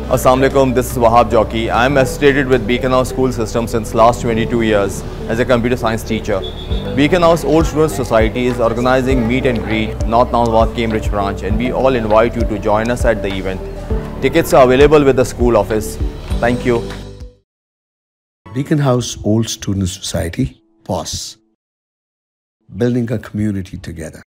Assalamu alaikum, this is Wahab Jockey. I am associated with Beaconhouse school system since last 22 years as a computer science teacher. Beaconhouse Old Students Society is organizing meet and greet North Nazimabad Cambridge branch, and we all invite you to join us at the event. Tickets are available with the school office. Thank you. Beaconhouse Old Students Society, BOSS. Building a community together.